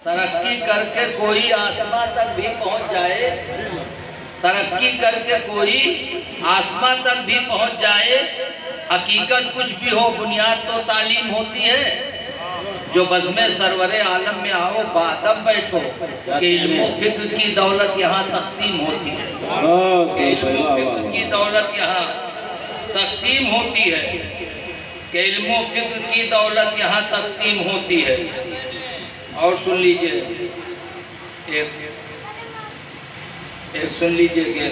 तरक्की करके कोई आसमां तक भी पहुंच जाए, तरक्की करके कोई आसमां तक भी पहुंच जाए, हकीकत कुछ भी हो बुनियाद तो तालीम होती है। जो बज़्म सरवरे आलम में आओ बादब बैठो कि इल्म फिक्र की दौलत यहाँ तकसीम होती है, इल्म फिक्र की दौलत यहाँ तकसीम होती है, कि इल्म फिक्र की दौलत यहाँ तकसीम होती है। और सुन लीजिए एक सुन लीजिए कि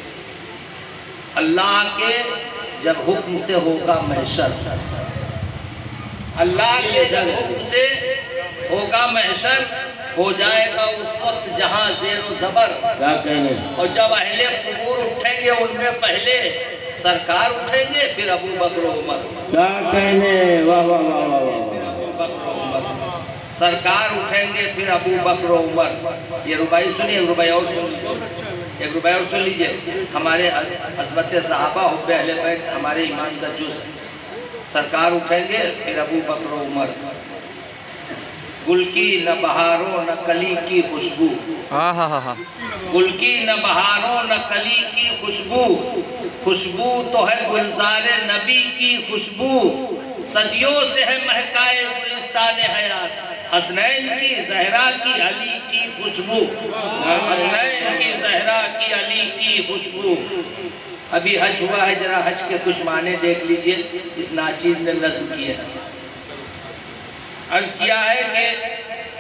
अल्लाह के जब हुक्म से होगा महशर, अल्लाह के जब हुक्म से होगा महशर, हो जाएगा उस वक्त जहां ज़ेर ज़बर, और जब अहले कुबूर उठेंगे उनमें पहले सरकार उठेंगे, फिर अबू बकर उमर। क्या कहने, वाह वाह वाह वाह वाह। अबू बकर उमर सरकार उठेंगे, फिर अबू बकर उमर। ये रुबाई सुनिए, रुबाई और सुन लीजिए, एक रुबाई और सुन लीजिए। हमारे हज़रत सहाबा हुब्बे अहले बैत हमारे ईमान का जुज़ है। सरकार उठेंगे, फिर अबू बकर उमर। गुल की न बहारों न कली की खुशबू, गुल की न बहारों न कली की खुशबू, खुशबू तो है गुलज़ारे नबी की खुशबू, सदियों से है महकाए गुलिस्तान हयात, हसनैन की ज़हरा की अली की खुशबू, हसनैन की ज़हरा की अली की खुशबू। अभी हज हुआ है, जरा हज के कुछ माने देख लीजिए, इस नाचीज़ ने नज़्म किया है। अर्ज़ किया है कि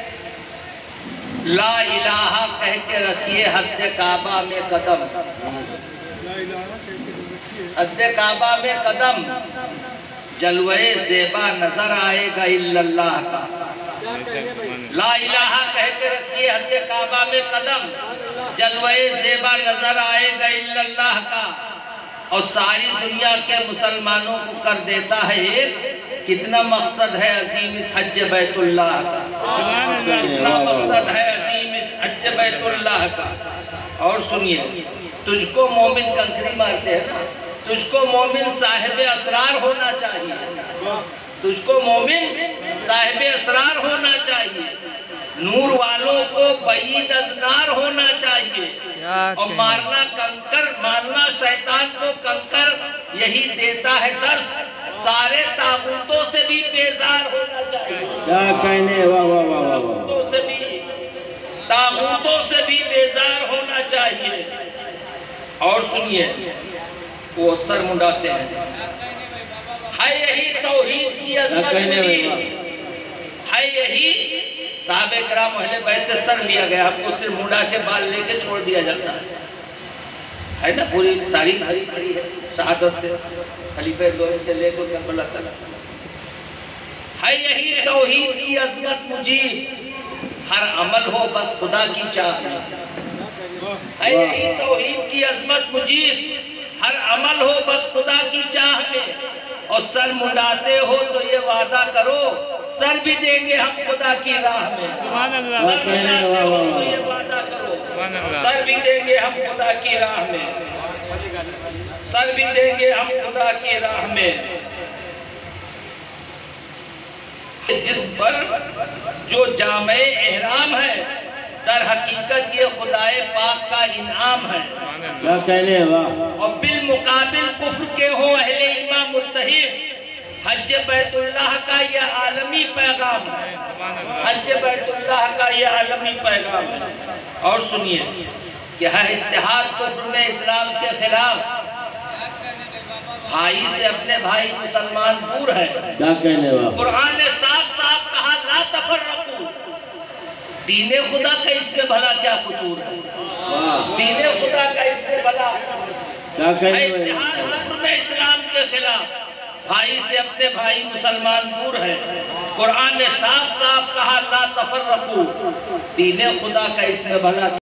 ला इलाहा कह के रखिए हद्द काबा में कदम, हद्द काबा में कदम, जलवे ज़ेबा नजर आएगा इल्लल्लाह का। ला इलाहा कह के रखिए हद्द काबा में कदम, जलवे ज़ेबा नजर आएगा इल्लल्लाह का, और सारी दुनिया के मुसलमानों को कर देता है एक। कितना मकसद है अजीम इस हज बैतुल्लाह का, कितना मकसद है अजीम इस हज बैतुल्लाह का। और सुनिए, तुझको मोमिन कंकरी मारते हैं ना, तुझको मोमिन साहिब असरार होना चाहिए, तुझको मोमिन साहिब असरार होना चाहिए, नूर वालों को बईद अज़नार होना चाहिए, और मारना कंकर, मारना शैतान को कंकर, यही देता है दर्स, सारे ताबूतों से भी बेजार होना चाहिए। क्या कहने, वाह वाह वाह वाह, ताबूतों से भी, ताबूतों से भी बेजार होना चाहिए। और सुनिए, वो सर मुंडाते हैं, है यही तौहीद की अज़मत मुझी, है यही साहबे कराम अहले बैत से सर लिया गया, आपको सिर्फ मुंडा के बाल लेके छोड़ दिया जाता है ना। पूरी तारीख भरी पड़ी है शहादत से, खलीफे दोम से लेकर करबला तक। है यही तौहीद की अज़मत मुझी, हर अमल हो बस खुदा की चाह में, है यही तौहीद की अज़मत मुझी, हर अमल हो बस खुदा की चाह में, और सर मुंडाते हो तो ये वादा करो सर भी देंगे हम खुदा की राह में। सर मुंडाते हो तो ये वादा करो सर भी देंगे हम खुदा की राह में, सर भी देंगे हम खुदा की राह में। जिस पर जो जामे एहराम है, दर हकीकत ये खुदाए पाक का इनाम है। क्या कहने, वाह। और बिल मुकाबिल कुफ्र के हो अहले ईमान मुत्तहिद, हज बैतुल्लाह का यह आलमी पैगाम है, हज बैतुल्लाह का यह आलमी पैगाम है। और सुनिए कि है इत्तेहाद कुफ्र में इस्लाम के खिलाफ, भाई से अपने भाई मुसलमान दूर है। क्या कहने, वाह। कुरान ने साफ साफ कहा ला तफर्रकू, दीने खुदा का इसमें भला क्या कसूर है, दीने खुदा का इसमें भला क्या कहने, में इस्लाम के खिलाफ, भाई से अपने भाई मुसलमान दूर है। कुरान ने साफ साफ कहा ला तफर्रकू, दीने खुदा का इसमें भला